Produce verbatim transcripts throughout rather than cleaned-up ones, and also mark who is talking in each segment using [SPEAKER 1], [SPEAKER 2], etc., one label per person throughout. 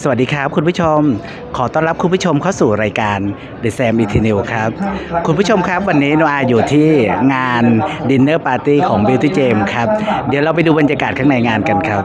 [SPEAKER 1] สวัสดีครับคุณผู้ชมขอต้อนรับคุณผู้ชมเข้าสู่รายการ The Sam Eternal ครับคุณผู้ชมครับวันนี้โนอาอยู่ที่งานดินเนอร์ปาร์ตี้ของ Beauty Gem ครับเดี๋ยวเราไปดูบรรยากาศข้างในงานกันครับ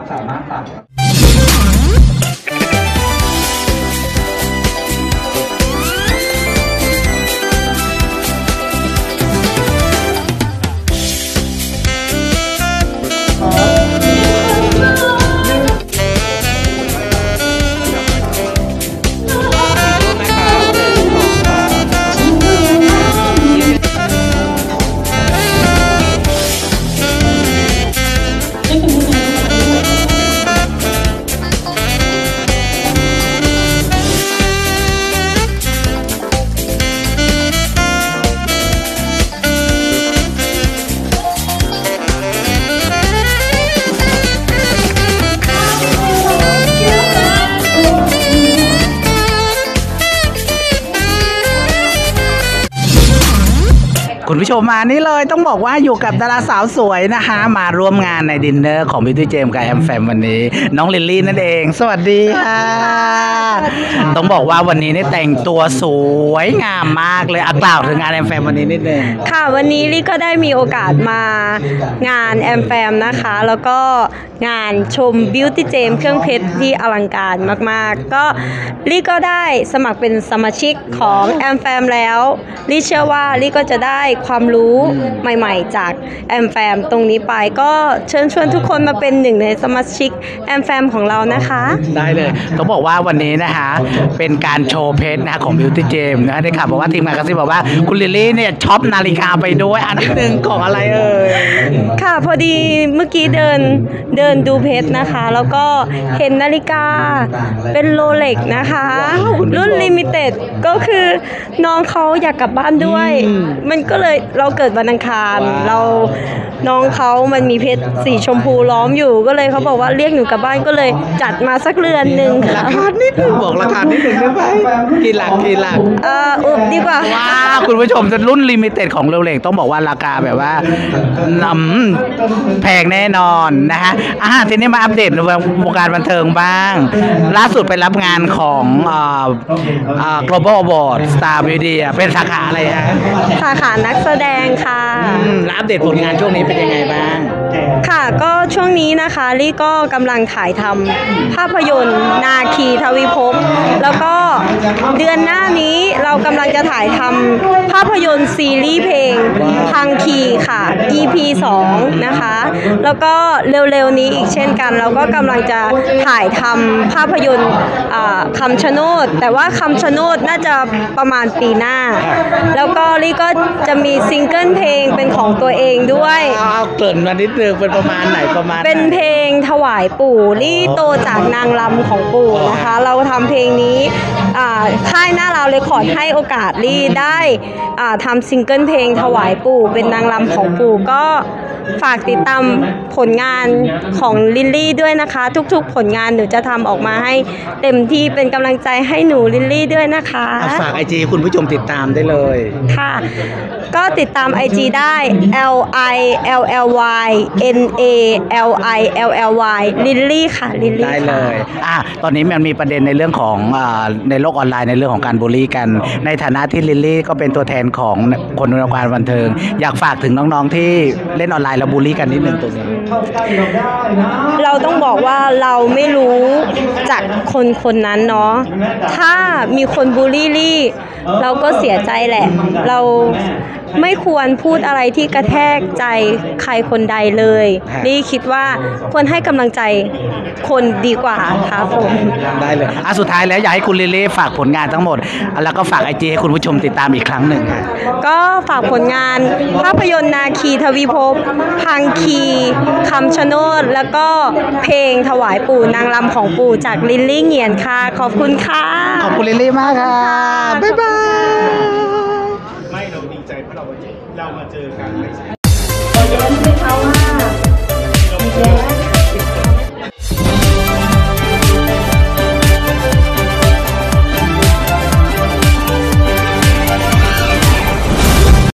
[SPEAKER 1] คุณผู้ชมมานี่เลยต้องบอกว่าอยู่กับดาราสาวสวยนะคะมาร่วมงานในดินเนอร์ของ Beauty Gem กับแอมแฟมวันนี้น้องลิลลี่นั่นเองสวัสดีค่ะต้องบอกว่าวันนี้นี่แต่งตัวสวยงามมากเลยอ่ะกล่าวถึงงานแอมแฟมวันนี้นิดนึง
[SPEAKER 2] ค่ะวันนี้ลี่ก็ได้มีโอกาสมางานแอมแฟมนะคะแล้วก็งานชม Beauty Gem เครื่องเพชรที่อลังการมากๆก็ลี่ก็ได้สมัครเป็นสมาชิกของแอมแฟมแล้วลี่เชื่อว่าลี่ก็จะได้ความรู้ใหม่ๆจากแอมแฟมตรงนี้ไปก็เชิญชวนทุกคนมาเป็นหนึ่งในสมาชิกแอมแฟมของเรานะคะ
[SPEAKER 1] ได้เลยต้องบอกว่าวันนี้นะคะเป็นการโชว์เพชรนะของ Beauty Gem นะได้ข่าวบอกว่าทีมงานกระซิบบอกว่าคุณลิลลี่เนี่ยช็อปนาฬิกาไปด้วยอันนิดนึงของอะไรเอ่ย
[SPEAKER 2] ค่ะพอดีเมื่อกี้เดินเดินดูเพชรนะคะแล้วก็เห็นนาฬิกาเป็นโรเล็กนะคะรุ่นลิมิเต็ดก็คือน้องเขาอยากกลับบ้านด้วยมันก็เลยเราเกิดวันอังคารเราน้องเขามันมีเพชรสีชมพูล้อมอยู่ก็เลยเขาบอกว่าเรียกหนูกลับบ้านก็เลยจัดมาสักเรือนหนึ่ง
[SPEAKER 1] ราคานิดนึงบอกราคานิดนึงได้ไหมกี่หลักกี่หลัก
[SPEAKER 2] เอออุบดีกว่า
[SPEAKER 1] ว้าคุณผู้ชมจะรุ่นลิมิเต็ดของเรเล็กต้องบอกว่าราคาแบบว่านำแพงแน่นอนนะฮะอ่าทีนี้มาอัปเดตวงการบันเทิงบ้างล่าสุดไปรับงานของอ่าอ่า Global Award Star Beauty เป็นสาขาอะไรฮะ
[SPEAKER 2] สาขานักแสดงค่ะ
[SPEAKER 1] อัปเดตผลงานช่วงนี้เป็นยังไงบ้าง
[SPEAKER 2] ค่ะก็ช่วงนี้นะคะลี่ก็กำลังถ่ายทำภาพยนตร์นาคีทวีภพแล้วก็เดือนหน้านี้เรากำลังจะถ่ายทำภาพยนตร์ซีรีส์เพลงพังคีค่ะ อี พี สองนะคะแล้วก็เร็วๆนี้อีกเช่นกันเราก็กำลังจะถ่ายทำภาพยนตร์คำชะโนดแต่ว่าคำชะโนดน่าจะประมาณปีหน้าแล้วก็ลี่ก็จะมีซิงเกิลเพลงเป็นของตัวเองด้วย
[SPEAKER 1] เกริ่นมานิดนึงเป็นประมาณไหนประมาณ
[SPEAKER 2] เป็นเพลงถวายปู่ลี่โตจากนางรำของปู่นะคะเราทำเพลงนี้ค่ายหน้าเราเรคคอร์ดให้โอกาสลี่ได้ทำซิงเกิลเพลงถวายปู่เป็นนางรำของปู่ก็ฝากติดตามผลงานของลิลลี่ด้วยนะคะทุกๆผลงานหนูจะทำออกมาให้เต็มที่เป็นกำลังใจให้หนูลิลลี่ด้วยนะคะ
[SPEAKER 1] ฝากไอจีคุณผู้ชมติดตามได้เลย
[SPEAKER 2] ค่ะก็ติดตาม ไอ จี ได้ L I L L Y N A L I L L Y ลิลลี่ค่ะลิลลี่
[SPEAKER 1] ได้เลยอ่ะตอนนี้มันมีประเด็นในเรื่องของในโลกออนไลน์ในเรื่องของการบูลลี่กันในฐานะที่ลิลลี่ก็เป็นตัวแทนของคนในวงการบันเทิงอยากฝากถึงน้องๆที่เล่นออนไลน์แล้วบูลลี่กันนิดนึงตรงนี้
[SPEAKER 2] เราต้องบอกว่าเราไม่รู้จากคนคนนั้นเนาะถ้ามีคนบูลลี่ลี่เราก็เสียใจแหละเราไม่ควรพูดอะไรที่กระแทกใจใครคนใดเลยลี่คิดว่าควรให้กำลังใจคนดีกว่าค่ะผม
[SPEAKER 1] ได้เลยอ่ะสุดท้ายแล้วอยากให้คุณลิลลี่ฝากผลงานทั้งหมดแล้วก็ฝากไอจีให้คุณผู้ชมติดตามอีกครั้งหนึ่งค่ะ
[SPEAKER 2] ก็ฝากผลงานภาพยนตร์นาคีทวีภพพังคีคำชะโนดแล้วก็เพลงถวายปู่นางรำของปู่จากลิลลี่เงียนค่ะขอบคุณค่ะ
[SPEAKER 1] ขอบคุณลิลลี่มากค่ะบ๊ายบาย
[SPEAKER 3] ไม่เราดีใจเพราะเราเรามาเจอกัน